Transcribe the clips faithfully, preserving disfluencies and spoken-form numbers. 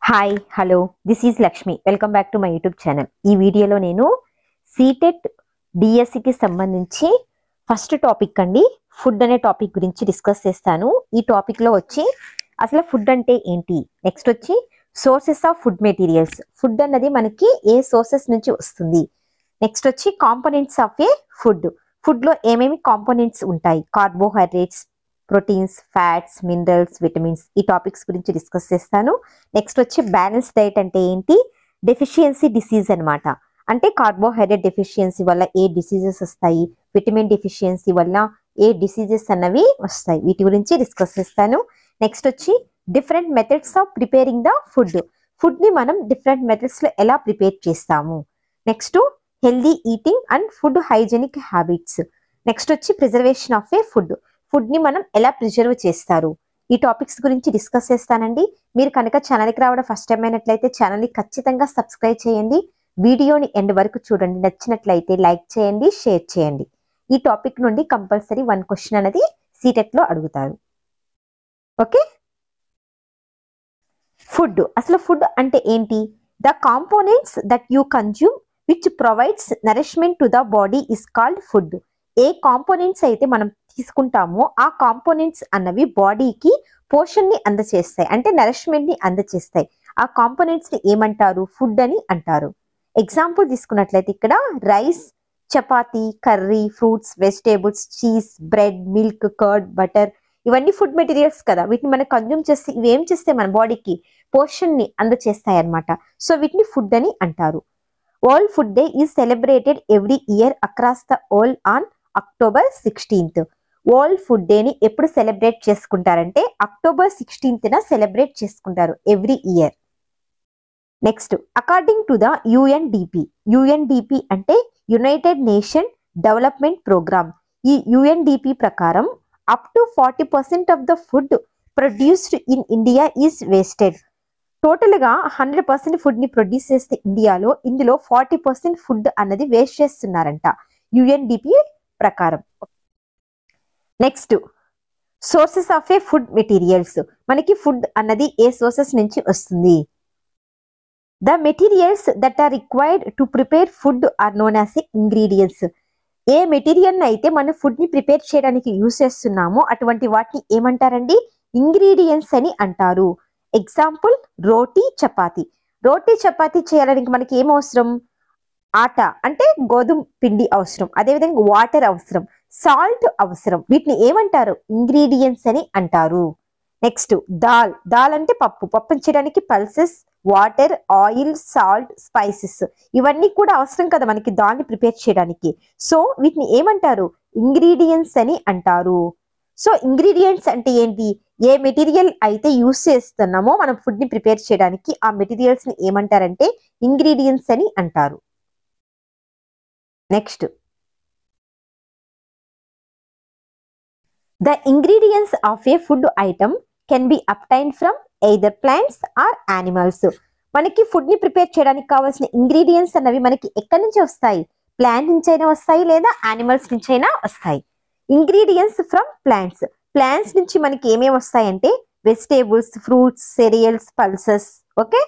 Hi hello this is Lakshmi welcome back to my YouTube channel. ఈ వీడియోలో నేను CTET డిఎస్సికి సంబంధించి ఫస్ట్ టాపిక్ అండి ఫుడ్ అనే టాపిక్ గురించి డిస్కస్ చేస్తాను. ఈ టాపిక్లో వచ్చి అసలు ఫుడ్ అంటే ఏంటి, నెక్స్ట్ వచ్చి sources of food materials, food అన్నది మనకి ఏ సోర్సెస్ నుంచి వస్తుంది, నెక్స్ట్ వచ్చి కాంపోనెంట్స్ ఆఫ్ ఏ ఫుడ్, ఫుడ్లో ఏమేమి కాంపోనెంట్స్ ఉంటాయి, carbohydrates, proteins, fats, minerals, vitamins, ఈ టాపిక్స్ గురించి డిస్కస్ చేస్తాను. నెక్స్ట్ వచ్చి బ్యాలెన్స్ డైట్ అంటే ఏంటి, డెఫిషియన్సీ డిసీజ్ అనమాట, అంటే కార్బోహైడ్రేట్ డెఫిషియన్సీ వల్ల ఏ డిసీజెస్ వస్తాయి, విటమిన్ డెఫిషియన్సీ వల్ల ఏ డిసీజెస్ అన్నవి వస్తాయి, వీటి గురించి డిస్కస్ చేస్తాను. నెక్స్ట్ వచ్చి different methods of preparing the food, ఫుడ్ని మనం డిఫరెంట్ మెథడ్స్లో ఎలా ప్రిపేర్ చేస్తాము. Next healthy eating and food hygienic habits, next వచ్చి ప్రిజర్వేషన్ ఆఫ్ ఏ ఫుడ్, ఫుడ్ని మనం ఎలా ప్రిజర్వ్ చేస్తారు, ఈ టాపిక్స్ గురించి డిస్కస్ చేస్తానండి. మీరు కనుక ఛానల్కి రావడం ఫస్ట్ టైం అయినట్లయితే ఛానల్ని ఖచ్చితంగా సబ్స్క్రైబ్ చేయండి, వీడియోని ఎండ్ వరకు చూడండి, నచ్చినట్లయితే లైక్ చేయండి, షేర్ చేయండి. ఈ టాపిక్ నుండి కంపల్సరీ వన్ క్వశ్చన్ అనేది సీటెట్లో అడుగుతారు. ఓకే, ఫుడ్ అసలు ఫుడ్ అంటే ఏంటి, the components that you consume which provides nourishment to the body is called food. ఏ కాంపోనెంట్స్ అయితే మనం తీసుకుంటామో ఆ కాంపోనెంట్స్ అన్నవి బాడీకి పోషణని అందచేస్తాయి, అంటే నరిష్మెంట్ ని అందచేస్తాయి. ఆ కాంపోనెంట్స్ ని ఏమంటారు, ఫుడ్ అని అంటారు. ఎగ్జాంపుల్ తీసుకున్నట్లయితే ఇక్కడ rice, chapati, curry, fruits, vegetables, cheese, bread, milk, curd, butter, ఇవన్నీ ఫుడ్ మెటీరియల్స్ కదా. వీటిని మనం కన్జ్యూమ్ చేస్తే ఇవి ఏం చేస్తే మన బాడీకి పోషణని అందచేస్తాయి అన్నమాట. సో వీటిని ఫుడ్ అని అంటారు. World Food Day is celebrated every year across the world on October sixteenth. World Food డేని ఎప్పుడు సెలబ్రేట్ చేసుకుంటారంటే అక్టోబర్ సిక్స్టీన్త్ న సెలబ్రేట్ చేసుకుంటారు every year. Next according to the UNDP, UNDP అంటే యునైటెడ్ నేషన్ డెవలప్మెంట్ ప్రోగ్రామ్. ఈ UNDP ప్రకారం up to forty percent of the food produced in India is wasted. Total గా hundred percent food ని produce చేస్తే ఇండియాలో ఇందులో forty percent food అన్నది waste చేస్తున్నారంట యుఎన్డిపి ప్రకారం. Next sources of a food materials, మనకి ఫుడ్ అన్నది ఏ సోర్సెస్ నుంచి వస్తుంది. The materials that are required to prepare food are known as a ingredients. A material అయితే మనం ఫుడ్ ని ప్రిపేర్ చేయడానికి యూజ్ చేస్తున్నామో అటువంటి వాటిని ఏమంటారండి, ఇంగ్రీడియంట్స్ అని అంటారు. ఎగ్జాంపుల్ రోటీ, చపాతి. రోటీ చపాతీ చేయడానికి మనకి ఏం అవసరం, ఆట అంటే గోధుమ పిండి అవసరం, అదేవిధంగా వాటర్ అవసరం, సాల్ట్ అవసరం, వీటిని ఏమంటారు, ఇంగ్రీడియంట్స్ అని అంటారు. నెక్స్ట్ దాల్, దాల్ అంటే పప్పు, పప్పుని చేయడానికి pulses, water, oil, salt, spices, ఇవన్నీ కూడా అవసరం కదా మనకి దాల్ని ప్రిపేర్ చేయడానికి. సో వీటిని ఏమంటారు, ఇంగ్రీడియంట్స్ అని అంటారు. సో ఇంగ్రీడియంట్స్ అంటే ఏంటి, ఏ మెటీరియల్ అయితే యూస్ చేస్తున్నామో మనం ఫుడ్ ని ప్రిపేర్ చేయడానికి ఆ మెటీరియల్స్ ని ఏమంటారంటే ఇంగ్రీడియంట్స్ అని అంటారు. Next the ingredients of a food item can be obtained from either plants or animals. మనకి ఫుడ్ ని ప్రిపేర్ చేయడానికి కావాల్సిన ఇంగ్రీడియంట్స్ అన్నవి మనకి ఎక్కడి నుంచి వస్తాయి, ప్లాంట్ నుంచి అయినా వస్తాయి లేదా యానిమల్స్ నుంచి అయినా వస్తాయి. ఇంగ్రీడియంట్స్ ఫ్రమ్ ప్లాంట్స్, ప్లాంట్స్ నుంచి మనకి ఏమేమి వస్తాయంటే vegetables, fruits, cereals, pulses. Okay,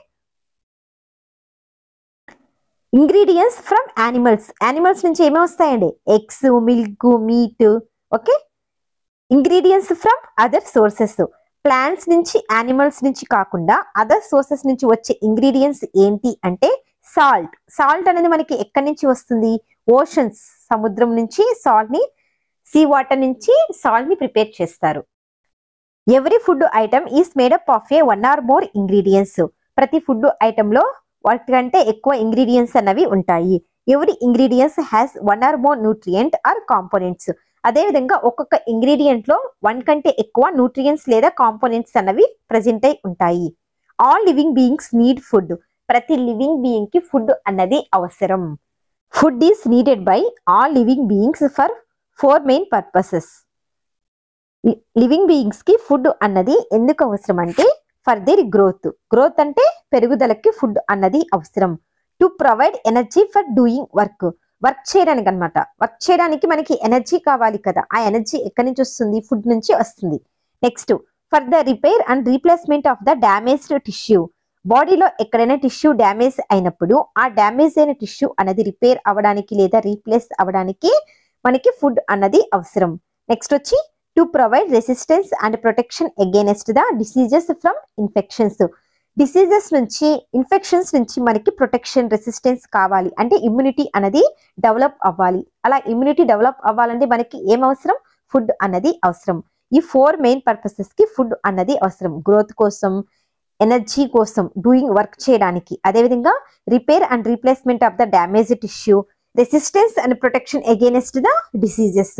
ingredients from animals, animals నుంచి ఏమేమి వస్తాయండి, eggs, milk, meat. Okay, ingredients from other sources, plants నుంచి యానిమల్స్ నుంచి కాకుండా అదర్ సోర్సెస్ నుంచి వచ్చే ఇంగ్రీడియంట్స్ ఏంటి అంటే సాల్ట్. సాల్ట్ అనేది మనకి ఎక్కడి నుంచి వస్తుంది, ఓషన్స్, సముద్రం నుంచి సాల్ట్ ని, సీ వాటర్ నుంచి సాల్ట్ ని ప్రిపేర్ చేస్తారు. Every food item is made up of a one or more ingredients. ప్రతి ఫుడ్ ఐటమ్ లో వాటికంటే ఎక్కువ ఇంగ్రీడియంట్స్ అన్నవి ఉంటాయి. Every ingredients has one or more nutrient or components. అదేవిధంగా ఒక్కొక్క ఇంగ్రీడియంట్ లో వన్ కంటే ఎక్కువ న్యూట్రియంట్స్ లేదా కాంపోనెంట్స్ అన్నవి ప్రెజెంట్ అయి ఉంటాయి. All living beings need food. ప్రతి లివింగ్ బీయింగ్ కి ఫుడ్ అన్నది అవసరం. Food is needed by all living beings for four main purposes. Living beings కి ఫుడ్ అన్నది ఎందుకు అవసరం అంటే ఫర్ దేర్ గ్రోత్, గ్రోత్ అంటే పెరుగుదలకి ఫుడ్ అన్నది అవసరం. To provide energy for doing work, work చేయడానికి అనమాట. వర్క్ చేయడానికి మనకి ఎనర్జీ కావాలి కదా, ఆ ఎనర్జీ ఎక్కడి నుంచి వస్తుంది, ఫుడ్ నుంచి వస్తుంది. Next for the repair and replacement of the damaged tissue, బాడీలో ఎక్కడైనా టిష్యూ డ్యామేజ్ అయినప్పుడు ఆ డ్యామేజ్ అయిన టిష్యూ అనేది రిపేర్ అవ్వడానికి లేదా రీప్లేస్ అవ్వడానికి మనకి ఫుడ్ అన్నది అవసరం. నెక్స్ట్ వచ్చి to provide resistance and protection against the diseases from infections. Diseases నుంచి ఇన్ఫెక్షన్స్ నుంచి మనకి ప్రొటెక్షన్ రెసిస్టెన్స్ కావాలి అంటే ఇమ్యూనిటీ అనేది డెవలప్ అవ్వాలి. అలా ఇమ్యూనిటీ డెవలప్ అవ్వాలంటే మనకి ఏం అవసరం? ఫుడ్ అన్నది అవసరం. ఈ ఫోర్ మెయిన్ పర్పసెస్ కి ఫుడ్ అన్నది అవసరం. గ్రోత్ కోసం, ఎనర్జీ కోసం, డూయింగ్ వర్క్ చేయడానికి, అదేవిధంగా repair and replacement of the damage tissue, resistance and protection against the diseases.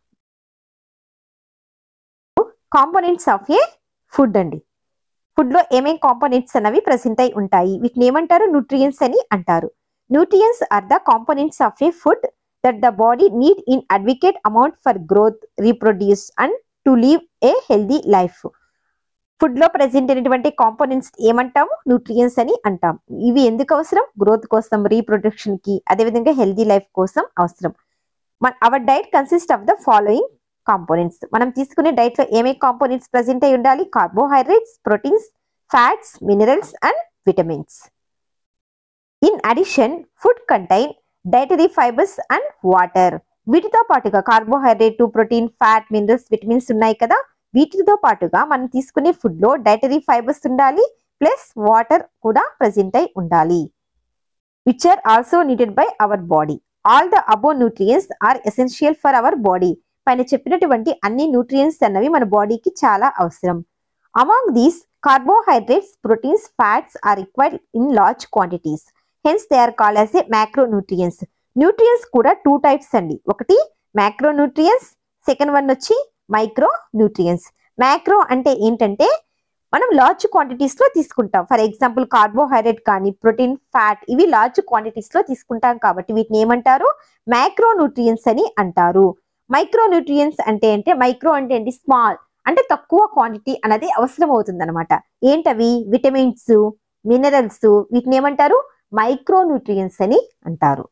Components of a food అండి. ఫుడ్ లో ఏమేం కాంపోనెంట్స్ అనేవి ప్రెసెంట్ అయి ఉంటాయి. వీటిని ఏమంటారు? న్యూట్రియన్స్ అని అంటారు. Nutrients are the components of a food that the body need in adequate amount for growth, reproduce and to live a healthy life. Food లో ప్రెసెంట్ అయినటువంటి కాంపోనెంట్స్ ఏమంటాము? న్యూట్రియన్స్ అని అంటాం. ఇవి ఎందుకు అవసరం? గ్రోత్ కోసం, రీప్రొడక్షన్ కి, అదేవిధంగా హెల్దీ లైఫ్ కోసం అవసరం. Our diet consist of the following components. మనం తీసుకునే డైట్ లో ఏమేమి కాంపోనెంట్స్ ప్రెసెంట్ అయి ఉండాలి? Carbohydrates, proteins, fats, minerals and vitamins. In addition food contain dietary fibres and water. వీటితో పాటుగా carbohydrate, protein, fat, minerals, vitamins ఉన్నాయి కదా, వీటితో పాటుగా మనం తీసుకునే ఫుడ్ లో డైటరీ ఫైబర్స్ ఉండాలి, ప్లస్ వాటర్ కూడా ప్రెసెంట్ అయి ఉండాలి. Which are also needed by our body. All the above nutrients are essential for our body. పైన చెప్పినటువంటి అన్ని న్యూట్రియన్స్ అన్నవి మన బాడీకి చాలా అవసరం. Among these carbohydrates, proteins, fats are required in large quantities. Hence they are called as a macro nutrients. Nutrients కూడా two types అండి. ఒకటి మ్యాక్రో న్యూట్రియన్స్, సెకండ్ వన్ వచ్చి మైక్రో న్యూట్రియన్స్. మ్యాక్రో అంటే ఏంటంటే మనం లార్జ్ క్వాంటిటీస్ లో తీసుకుంటాం. ఫర్ ఎగ్జాంపుల్ కార్బోహైడ్రేట్ కానీ, ప్రోటీన్, ఫ్యాట్ ఇవి లార్జ్ క్వాంటిటీస్ లో తీసుకుంటాం కాబట్టి వీటిని ఏమంటారు? మైక్రో న్యూట్రియన్స్ అని అంటారు. మైక్రో న్యూట్రియన్స్ అంటే అంటే మైక్రో అంటే ఏంటి? స్మాల్, అంటే తక్కువ క్వాంటిటీ అనేది అవసరం అవుతుంది అనమాట. ఏంటవి? విటమిన్స్, మినరల్స్, వీటిని ఏమంటారు? మైక్రో న్యూట్రియన్స్ అని అంటారు.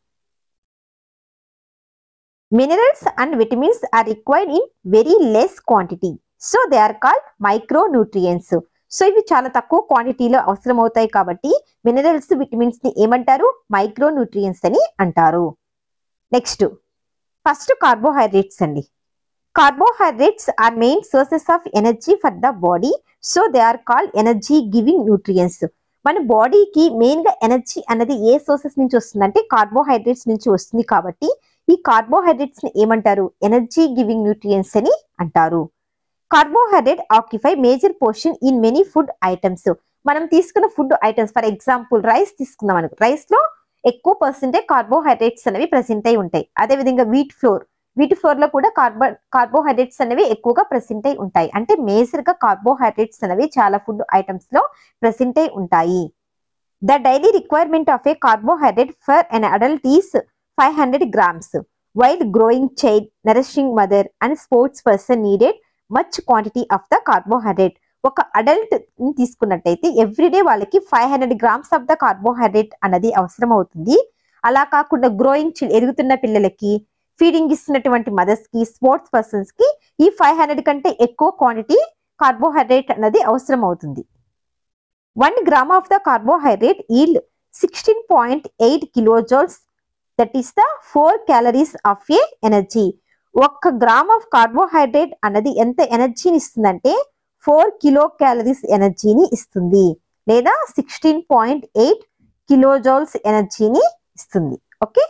Minerals and vitamins are required in very less quantity, so they are called micronutrients. So ఇవి చాలా తక్కువ క్వాంటిటీలో అవసరం అవుతాయి కాబట్టి మినరల్స్, విటమిన్స్ ని ఏమంటారు? మైక్రో న్యూట్రియన్స్ అని అంటారు. నెక్స్ట్ ఫస్ట్ కార్బోహైడ్రేట్స్ అండి. Carbohydrates are main sources of energy for the body, so they are called energy giving nutrients. మన బాడీకి మెయిన్ గా ఎనర్జీ అనేది ఏ సోర్సెస్ నుంచి వస్తుందంటే కార్బోహైడ్రేట్స్ నుంచి వస్తుంది కాబట్టి ఈ కార్బోహైడ్రేట్స్ ని ఏమంటారు? ఎనర్జీ గివింగ్ న్యూట్రియన్స్ అని అంటారు. Carbohydrate occupy major portion in many food items. మనం తీసుకున్న food items, for example rice తీసుకుందాం అనుకో, రైస్ లో ఎక్కువ పర్సెంటేజ్ కార్బోహైడ్రేట్స్ అనేవి ప్రెసెంట్ అయి ఉంటాయి. అదేవిధంగా వీట్ ఫ్లోర్, వీటి ఫ్లోర్ లో కూడా కార్బో కార్బోహైడ్రేట్స్ అనేవి ఎక్కువగా ప్రెసెంట్ అయి ఉంటాయి. అంటే మేజర్ గా కార్బోహైడ్రేట్స్ అనేవి చాలా ఫుడ్ ఐటమ్స్ లో ప్రెసెంట్ అయి ఉంటాయి. The daily requirement of a carbohydrate for an adult is five hundred grams, while growing child, nourishing mother and sports person needed much quantity of the carbohydrate. ఒక adult తీసుకున్నట్టయితే everyday వాళ్ళకి five hundred grams of the carbohydrate అనేది అవసరం అవుతుంది. అలా కాకుండా growing chilled, ఎదుగుతున్న పిల్లలకి, ఫీడింగ్ ఇస్తున్నటువంటి మదర్స్ కి, స్పోర్ట్స్ పర్సన్స్ కి ఈ ఫైవ్ హండ్రెడ్ కంటే ఎక్కువ క్వాంటిటీ కార్బోహైడ్రేట్ అనేది అవసరం అవుతుంది. One gram of the carbohydrate yield sixteen point eight kilojoules, that is the four calories of a energy. ఒక్క గ్రామ్ ఆఫ్ కార్బోహైడ్రేట్ అన్నది ఎంత ఎనర్జీని ఇస్తుందంటే ఫోర్ కిలో క్యాలరీస్ ఎనర్జీని ఇస్తుంది, లేదా సిక్స్టీన్ పాయింట్ ఎయిట్ కిలోజౌల్స్ ఎనర్జీని ఇస్తుంది. Okay.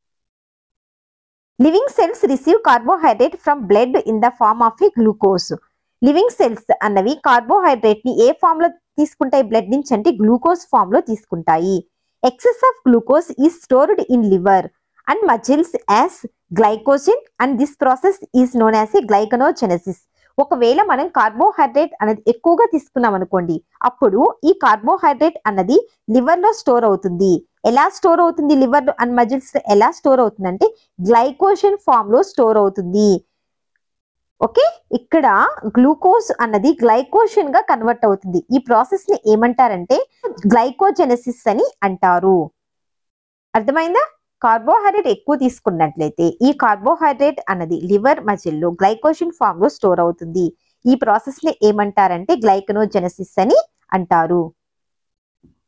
Living cells receive carbohydrate from blood in the form of a glucose. Living cells అన్నవి కార్బోహైడ్రేట్ ని ఏ ఫామ్ లో తీసుకుంటాయి? బ్లడ్ నుంచి అంటే గ్లూకోజ్ ఫామ్ లో తీసుకుంటాయి. Excess of glucose is stored in liver and muscles as glycogen, and this process is known as a glycogenesis. ఒకవేళ మనం కార్బోహైడ్రేట్ అనేది ఎక్కువగా తీసుకున్నాం అనుకోండి, అప్పుడు ఈ కార్బోహైడ్రేట్ అన్నది లివర్ లో స్టోర్ అవుతుంది. ఎలా స్టోర్ అవుతుంది? లివర్ అండ్ మజిల్స్ ఎలా స్టోర్ అవుతుంది అంటే గ్లైకోజన్ ఫామ్ లో స్టోర్ అవుతుంది. ఓకే. ఇక్కడ గ్లూకోజ్ అన్నది గ్లైకోజన్ గా కన్వర్ట్ అవుతుంది. ఈ ప్రాసెస్ ని ఏమంటారంటే గ్లైకోజెనసిస్ అని అంటారు. అర్థమైందా? కార్బోహైడ్రేట్ ఎక్కువ తీసుకున్నట్లయితే ఈ కార్బోహైడ్రేట్ అన్నది లివర్ మజిల్లో గ్లైకోజన్ ఫామ్ లో స్టోర్ అవుతుంది. ఈ ప్రాసెస్ ని ఏమంటారంటే గ్లైకోజెనసిస్ అని అంటారు.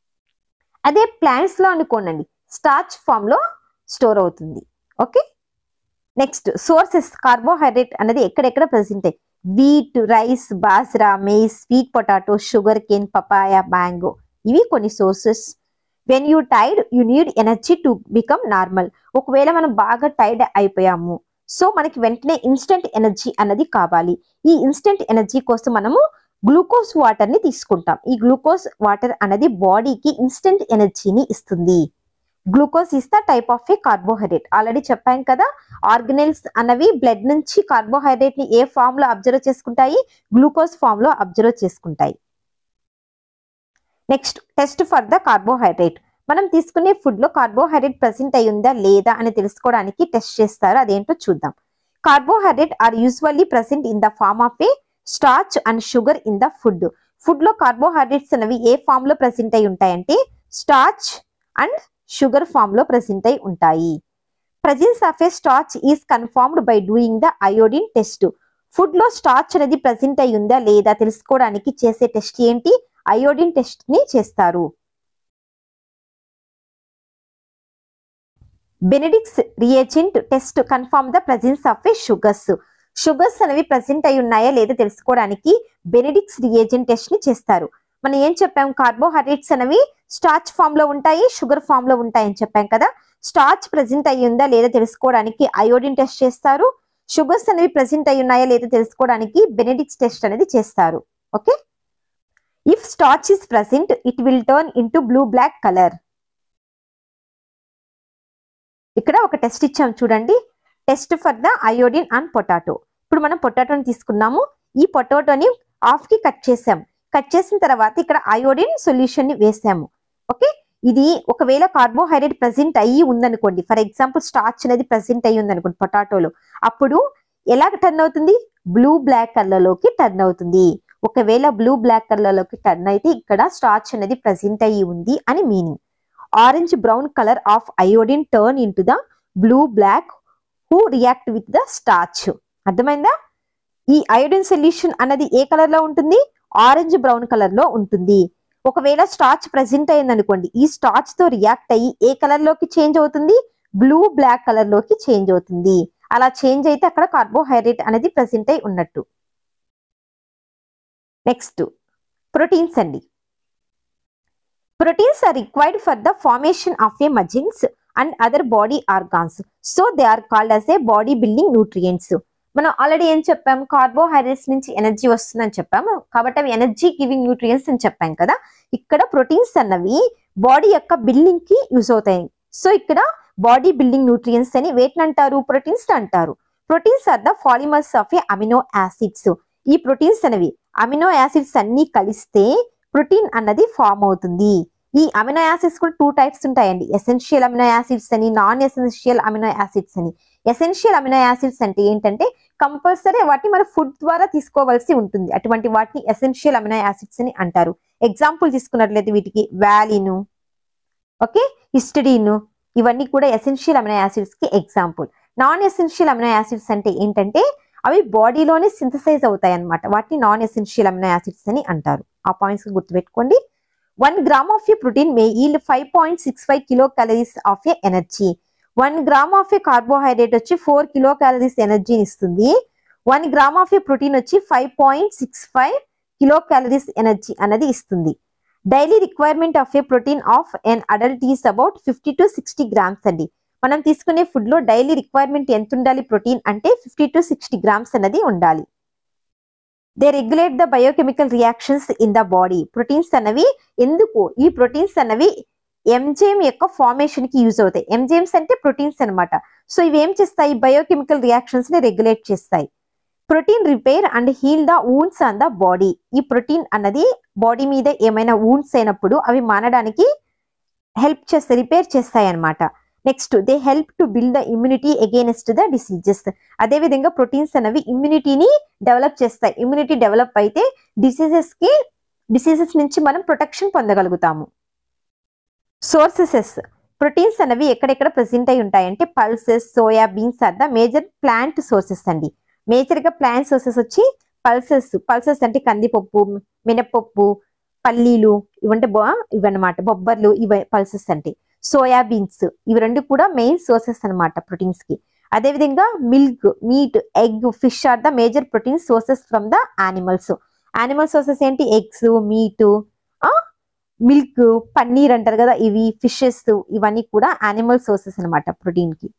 అదే ప్లాంట్స్ లో అనుకోండి స్టార్చ్ ఫామ్ లో స్టోర్ అవుతుంది. ఓకే, నెక్స్ట్ సోర్సెస్ కార్బోహైడ్రేట్ అనేది ఎక్కడెక్కడ ప్రెసెంట్ అయ్యి wheat, rice, bajra, maize, sweet potato, sugar cane, papaya, mango ఇవి కొన్ని sources. When you tired you need energy to become normal. ఒకవేళ మనం బాగా టైర్డ్ అయిపోయాము, సో మనకి వెంటనే ఇన్స్టెంట్ ఎనర్జీ అన్నది కావాలి. ఈ ఇన్స్టెంట్ ఎనర్జీ కోసం మనము గ్లూకోజ్ వాటర్ ని తీసుకుంటాం. ఈ గ్లూకోజ్ వాటర్ అనేది బాడీకి ఇన్స్టెంట్ ఎనర్జీని ఇస్తుంది. Glucose is the type of a carbohydrate. Already చెప్పాం కదా, ఆర్గనెల్స్ అన్నవి బ్లడ్ నుంచి కార్బోహైడ్రేట్ ని ఏ ఫామ్ లో అబ్జర్వ్ చేసుకుంటాయి, గ్లూకోజ్ ఫామ్ లో అబ్జర్వ్ చేసుకుంటాయి. Next test for the carbohydrate. మనం తీసుకునే ఫుడ్ లో కార్బోహైడ్రేట్ ప్రెసెంట్ అయి ఉందా లేదా అని తెలుసుకోవడానికి టెస్ట్ చేస్తారు. అదేంటో చూద్దాం. Carbohydrate are usually present in the form of a starch and sugar in the food. Food లో కార్బోహైడ్రేట్స్ అనేవి ఏ ఫామ్ లో ప్రెసెంట్ అయి ఉంటాయంటే స్టార్చ్ అండ్ షుగర్ ఫామ్ లో ప్రెసెంట్ అయి ఉంటాయి. Presence of a starch is confirmed by doing the iodine test. Food లో స్టార్చ్ అనేది ప్రెసెంట్ అయి ఉందా లేదా తెలుసుకోవడానికి చేసే టెస్ట్ ఏంటి? అయోడిన్ టెస్ట్ ని చేస్తారు. Benedict's reagent test confirm the presence of a sugars. Sugars అనేవి ప్రెసెంట్ అయి ఉన్నాయా లేదా తెలుసుకోవడానికి బెనెడిక్ట్స్ రియేజెంట్ టెస్ట్ ని చేస్తారు. మనం ఏం చెప్పాం, కార్బోహైడ్రేట్స్ అనేవి స్టార్చ్ ఫామ్ లో ఉంటాయి, షుగర్ ఫామ్ లో ఉంటాయని చెప్పాం కదా. స్టార్చ్ ప్రెసెంట్ అయి ఉందా లేదా తెలుసుకోవడానికి అయోడిన్ టెస్ట్ చేస్తారు. షుగర్స్ అనేవి ప్రెసెంట్ అయి ఉన్నాయా లేదా తెలుసుకోవడానికి బెనెడిక్ట్స్ టెస్ట్ అనేది చేస్తారు. Okay, if starch is present it will turn into blue black colour. ఇక్కడ ఒక టెస్ట్ ఇచ్చాం చూడండి, test for the iodine and potato. ఇప్పుడు మనం పొటాటోని తీసుకున్నాము, ఈ పొటాటోని హాఫ్ కి కట్ చేసాం. కట్ చేసిన తర్వాత ఇక్కడ అయోడిన్ సొల్యూషన్ ని వేసాము. ఓకే, ఇది ఒకవేళ కార్బోహైడ్రేట్ ప్రెసెంట్ అయ్యి ఉందనుకోండి, ఫర్ ఎగ్జాంపుల్ స్టార్చ్ అనేది ప్రెసెంట్ అయ్యి ఉందనుకోండి పొటాటోలో, అప్పుడు ఎలా టర్న్ అవుతుంది? బ్లూ బ్లాక్ కలర్ లోకి టర్న్ అవుతుంది. ఒకవేళ బ్లూ బ్లాక్ కలర్ లోకి టర్న్ అయితే ఇక్కడ స్టార్చ్ అనేది ప్రెసెంట్ అయ్యి ఉంది అని meaning. Orange brown colour of iodine turn into the blue black who react with the starch. అర్థమైందా? ఈ అయోడిన్ సొల్యూషన్ అన్నది ఏ కలర్ లో ఉంటుంది? ఆరెంజ్ బ్రౌన్ కలర్ లో ఉంటుంది. ఒకవేళ స్టార్చ్ ప్రెసెంట్ అయింది అనుకోండి, ఈ స్టార్చ్ తో రియాక్ట్ అయ్యి ఏ కలర్ లోకి చేంజ్ అవుతుంది? బ్లూ బ్లాక్ కలర్ లోకి చేంజ్ అవుతుంది. అలా చేంజ్ అయితే అక్కడ కార్బోహైడ్రేట్ అనేది ప్రెసెంట్ అయి ఉన్నట్టు. నెక్స్ట్ ప్రోటీన్స్ అండి. Proteins are required for the formation of a muscles and other body organs, so they are called as a body building nutrients. మనం ఆల్రెడీ ఏం చెప్పాము, కార్బోహైడ్రేట్స్ నుంచి ఎనర్జీ వస్తుందని చెప్పాము కాబట్టి అవి ఎనర్జీ గివింగ్ న్యూట్రియంట్స్ అని చెప్పాం కదా. ఇక్కడ ప్రోటీన్స్ అన్నవి బాడీ యొక్క బిల్డింగ్ కి యూజ్ అవుతాయి. సో ఇక్కడ బాడీ బిల్డింగ్ న్యూట్రియంట్స్ అని వేటిని అంటారు? ప్రోటీన్స్ అంటారు. Proteins are the polymers of a amino acids. ఈ ప్రోటీన్స్ అనేవి అమినో యాసిడ్స్ అన్ని కలిస్తే ప్రోటీన్ అన్నది ఫామ్ అవుతుంది. ఈ అమినో యాసిడ్స్ కూడా టూ టైప్స్ ఉంటాయండి, ఎసెన్షియల్ అమినో యాసిడ్స్ అని, నాన్ ఎసెన్షియల్ అమినో యాసిడ్స్ అని. ఎసెన్షియల్ అమినో యాసిడ్స్ అంటే ఏంటంటే కంపల్సరీ వాటిని మన ఫుడ్ ద్వారా తీసుకోవాల్సి ఉంటుంది, అటువంటి వాటిని ఎసెన్షియల్ అమినో యాసిడ్స్ అని అంటారు. ఎగ్జాంపుల్ తీసుకున్నట్లయితే వీటికి వాలిన్, ఓకే, హిస్టిడిన్, ఇవన్నీ కూడా ఎసెన్షియల్ అమినో యాసిడ్స్ కి example. Non essential amino acids అంటే ఏంటంటే అవి బాడీలోనే సింథసైజ్ అవుతాయి అన్నమాట, వాటిని నాన్ ఎసెన్షియల్ అమినో యాసిడ్స్ అని అంటారు. ఆ పాయింట్స్ గుర్తుపెట్టుకోండి. One gram of a protein may yield five point six five kilocalories of a energy. One gram of a carbohydrate వచ్చి ఫోర్ కిలో క్యాలరీస్ ఎనర్జీని ఇస్తుంది. One gram of a protein వచ్చి five point six five kilocalories energy అనేది ఇస్తుంది. Daily requirement of a protein of an adult is about fifty to sixty grams అండి. మనం తీసుకునే food లో డైలీ రిక్వైర్మెంట్ ఎంత ఉండాలి ప్రోటీన్ అంటే ఫిఫ్టీ టు సిక్స్టీ గ్రామ్స్ అనేది ఉండాలి. They regulate the biochemical reactions in the body. Proteins అన్నవి ఎందుకు, ఈ ప్రోటీన్స్ అన్నవి ఎంజైమ్ యొక్క ఫార్మేషన్ కి యూజ్ అవుతాయి. ఎంజైమ్స్ అంటే ప్రోటీన్స్ అనమాట. సో ఇవి ఏం చేస్తాయి? బయోకెమికల్ రియాక్షన్స్ ని రెగ్యులేట్ చేస్తాయి. Protein repair and heal the wounds on the body. ఈ ప్రోటీన్ అన్నది బాడీ మీద ఏమైనా వూండ్స్ అయినప్పుడు అవి మానడానికి హెల్ప్ చేస్తాయి, రిపేర్ చేస్తాయి అనమాట. Next they help to build the immunity against the diseases. అదే విధంగా ప్రోటీన్స్ అనేవి ఇమ్యూనిటీని డెవలప్ చేస్తాయి. ఇమ్యూనిటీ డెవలప్ అయితే డిసీజెస్ కి డిసీజెస్ నుంచి మనం ప్రొటెక్షన్ పొందగలుగుతాము. సోర్సెస్ ప్రోటీన్స్ అనేవి ఎక్కడెక్కడ ప్రెసెంట్ అయి ఉంటాయంటే pulses, soya beans are the major plant sources అండి. మేజర్ గా ప్లాంట్ సోర్సెస్ వచ్చి పల్సెస్. పల్సెస్ అంటే కందిపప్పు, మినపప్పు, పల్లీలు ఇవంటే ఇవన్నమాట, బొబ్బర్లు ఇవి పల్సెస్ అంటే, సోయాబీన్స్ ఇవి రెండు కూడా మెయిన్ సోర్సెస్ అనమాట ప్రోటీన్స్ కి. అదేవిధంగా milk, meat, egg, fish are the major protein sources from the animals. Animal sources ఏంటి? ఎగ్స్, మీట్, మిల్క్, పన్నీర్ అంటారు కదా, ఇవి ఫిషెస్ ఇవన్నీ కూడా యానిమల్ సోర్సెస్ అనమాట ప్రోటీన్ కి.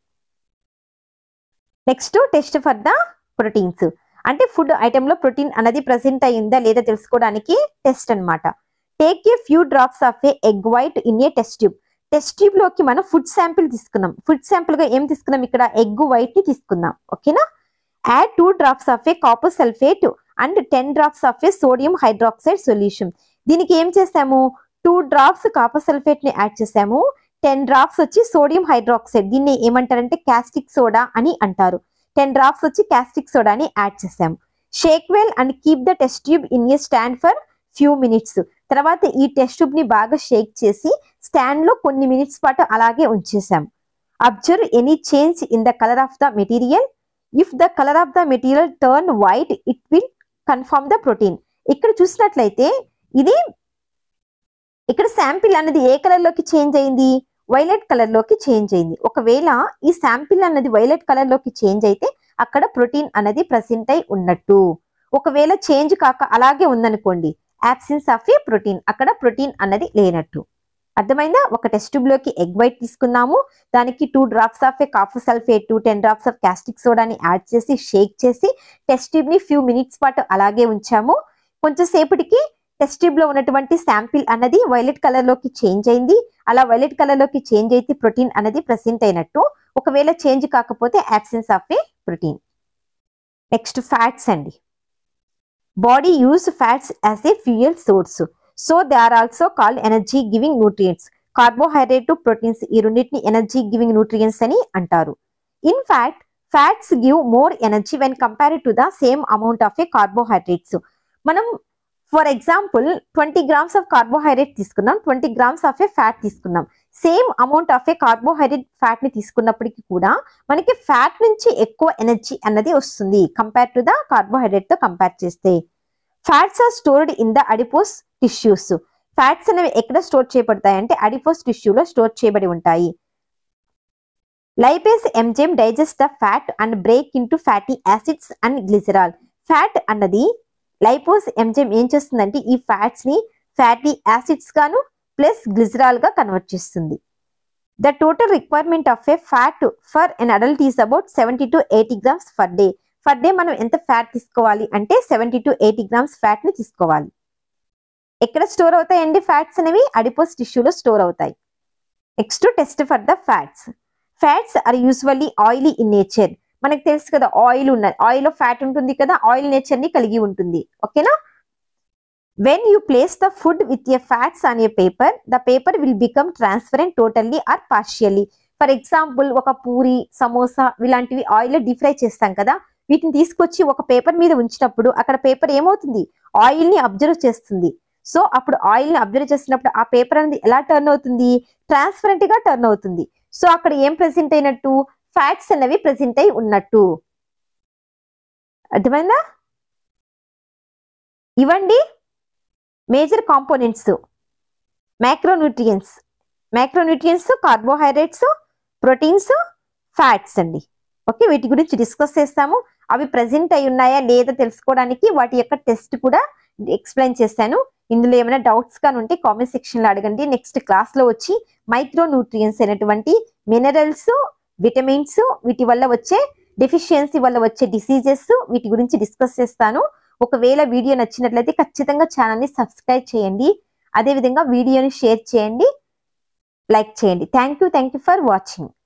Next test for the proteins అంటే ఫుడ్ ఐటమ్ లో ప్రోటీన్ అనేది ప్రెసెంట్ అయ్యిందా లేదా తెలుసుకోవడానికి టెస్ట్ అనమాట. Take a few drops of a egg white in a test tube. Test tube లోకి మనం ఫుడ్ శాంపిల్ తీసుకున్నాం. ఫుడ్ శాంపిల్ గా ఏం తీసుకున్నాం? ఇక్కడ ఎగ్ వైట్ ని తీసుకుందాం. ఓకేనా? Add two drops of a copper sulphate and ten drops of a sodium hydroxide solution. దీనికి ఏం చేసాము? టూ డ్రాప్స్ కాపర్ సల్ఫేట్ ని యాడ్ చేసాము, టెన్ డ్రాప్స్ వచ్చి సోడియం హైడ్రాక్సైడ్, దీన్ని ఏమంటారంటే కాస్టిక్ సోడా అని అంటారు. టెన్ డ్రాప్స్ వచ్చి కాస్టిక్ సోడా అని యాడ్ చేసాము. Shake well and keep the test tube in a stand for few minutes. తర్వాత ఈ టెస్ట్ ట్యూబ్ ని బాగా షేక్ చేసి స్టాండ్ లో కొన్ని మినిట్స్ పాటు అలాగే ఉంచేసాం. Observe any change in the colour of the material. If the colour of the material turn white it will confirm the protein. ఇక్కడ చూసినట్లయితే ఇది ఇక్కడ శాంపిల్ అనేది ఏ కలర్ లోకి చేంజ్ అయింది? వైలెట్ కలర్ లోకి చేంజ్ అయింది. ఒకవేళ ఈ శాంపిల్ అన్నది వైలెట్ కలర్ లోకి చేంజ్ అయితే అక్కడ ప్రోటీన్ అనేది ప్రెసెంట్ అయి ఉన్నట్టు. ఒకవేళ చేంజ్ కాక అలాగే ఉందనుకోండి, absence ఆఫ్ ఏ ప్రోటీన్, అక్కడ ప్రోటీన్ అన్నది లేనట్టు. అర్థమైందా? ఒక టెస్ట్ ట్యూబ్ లోకి ఎగ్ వైట్ తీసుకున్నాము, దానికి two drops of a copper sulphate, ten drops of caustic సోడాని యాడ్ చేసి షేక్ చేసి టెస్ట్ ట్యూబ్ ని ఫ్యూ మినిట్స్ పాటు అలాగే ఉంచాము. కొంచెం సేపటికి టెస్ట్ ట్యూబ్ లో ఉన్నటువంటి శాంపిల్ అన్నది వైలెట్ కలర్ లోకి చేంజ్ అయింది. అలా వైలెట్ కలర్ లోకి చేంజ్ అయితే ప్రోటీన్ అనేది ప్రెసెంట్ అయినట్టు. ఒకవేళ చేంజ్ కాకపోతే absence of a protein. Next fats అండి. Body use fats as a fuel source, so they are also called energy giving nutrients. Carbohydrate, proteins ఈ రెండింటిని ఎనర్జీ గివింగ్ న్యూట్రియంట్స్ అని అంటారు. In fact fats give more energy when compared to the same amount of a carbohydrates. మనం for example twenty grams of carbohydrate తీసుకున్నాం, twenty grams of a fat తీసుకున్నాం. Same amount of a carbohydrate fat ని తీసుకున్నప్పటికీ కూడా మనకి fat నుంచి ఎక్కువ energy అన్నది వస్తుంది కంపేర్ టు ద కార్బోహైడ్రేట్ తో కంపేర్ చేస్తే. Fats are stored in the adipose tissues. Fats అనేవి ఎక్కడ స్టోర్ చేయబడతాయి అంటే అడిపోస్ టిష్యూలో స్టోర్ చేయబడి ఉంటాయి. Lipase enzyme digest the fat and break into fatty acids and glycerol. Fat అన్నది లైపోస్ ఎంజైమ్ ఏం చేస్తుందంటే ఈ ఫ్యాట్స్ ని ఫ్యాటీ యాసిడ్స్ గాను ప్లస్ గ్లిసరాల్ గా కన్వర్ట్ చేస్తుంది. The total requirement of a fat for an adult is about seventy to eighty grams per day. Per day మనం ఎంత ఫ్యాట్ తీసుకోవాలి అంటే seventy to eighty grams fat ని తీసుకోవాలి. ఎక్కడ స్టోర్ అవుతాయండి ఫ్యాట్స్ అనేవి? అడిపోస్ టిష్యూలో స్టోర్ అవుతాయి. Next test for the fats. Fats are usually oily in nature. మనకు తెలుసు కదా ఆయిల్ ఉన్నది, ఆయిల్ లో ఫ్యాట్ ఉంటుంది కదా, ఆయిల్ నేచర్ ని కలిగి ఉంటుంది. ఓకేనా? When you place the food with a fats on a paper, the paper will become transparent totally or partially. For example ఒక పూరి, సమోసా ఇలాంటివి ఆయిల్ లో డీప్ ఫ్రై చేస్తాం కదా, వీటిని తీసుకొచ్చి ఒక పేపర్ మీద ఉంచినప్పుడు అక్కడ పేపర్ ఏమవుతుంది? ఆయిల్ ని అబ్జర్వ్ చేస్తుంది. సో అప్పుడు ఆయిల్ ని అబ్జర్వ్ చేసినప్పుడు ఆ పేపర్ అనేది ఎలా టర్న్ అవుతుంది? ట్రాన్స్పరెంట్ గా టర్న్ అవుతుంది. సో అక్కడ ఏం ప్రెసెంట్ అయినట్టు? ఫ్యాట్స్ అనేవి ప్రెసెంట్ అయి ఉన్నట్టు. అర్థమైందా? ఇవండి major components. Micronutrients micronutrients carbohydrates, proteins, fats అండి. ఓకే, వీటి గురించి డిస్కస్ చేస్తాము. అవి ప్రెసెంట్ అయి ఉన్నాయా లేదా తెలుసుకోవడానికి వాటి యొక్క టెస్ట్ కూడా ఎక్స్ప్లెయిన్ చేశాను. ఇందులో ఏమైనా డౌట్స్ కానీ ఉంటే కామెంట్ సెక్షన్ లో అడగండి. నెక్స్ట్ క్లాస్ లో వచ్చి మైక్రోన్యూట్రియన్స్ అయినటువంటి మినరల్స్, విటమిన్స్, వీటి వల్ల వచ్చే డెఫిషియన్సీ వల్ల వచ్చే డిసీజెస్ వీటి గురించి డిస్కస్ చేస్తాను. ఒకవేళ వీడియో నచ్చినట్లయితే ఖచ్చితంగా ఛానల్ని సబ్స్క్రైబ్ చేయండి. అదేవిధంగా వీడియోని షేర్ చేయండి, లైక్ చేయండి. Thank you thank you for watching.